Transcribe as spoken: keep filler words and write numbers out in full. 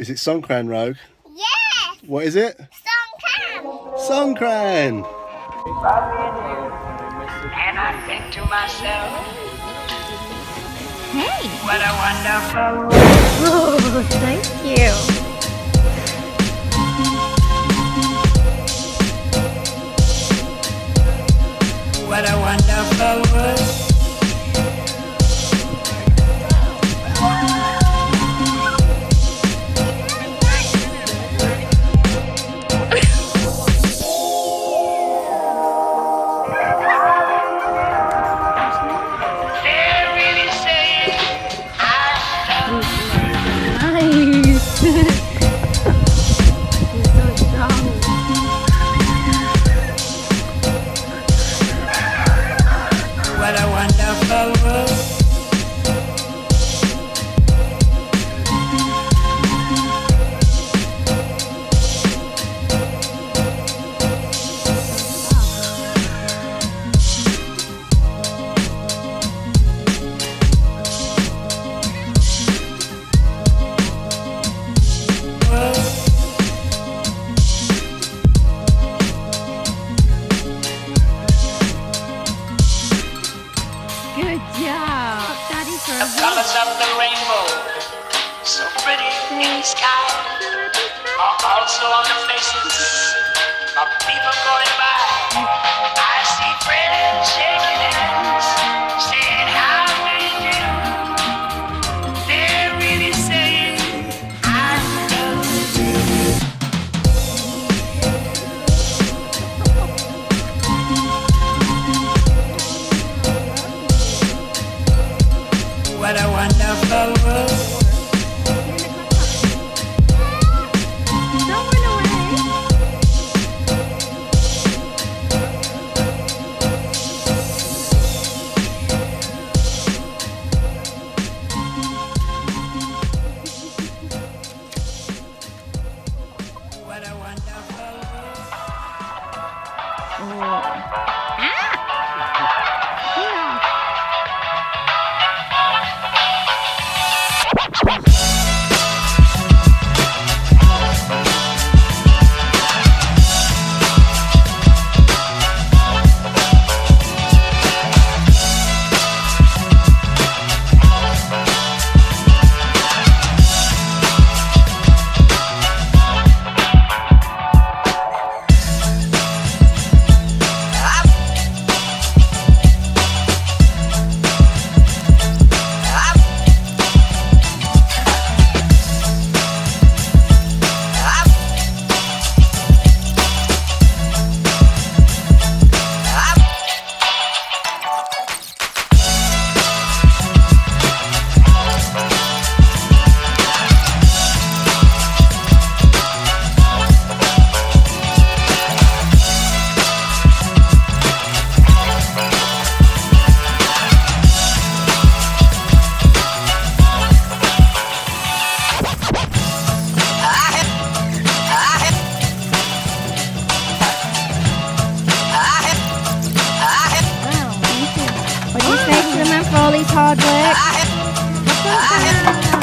Is it Songkran, Rogue? Yes! What is it? Songkran! Songkran! And I think to myself, Hey! what a wonderful world. Oh, thank you. What a wonderful world. What a wonderful world. Good job, Daddy, for The a colors of the rainbow, so pretty in the sky, are also on the faces of people going by. I see friends shaking hands, saying how do you do. They're really saying I love you. What a wonderful world. Don't run away. What a wonderful world. Oh. Ah! Yeah. What do you say to the man for all his hard work?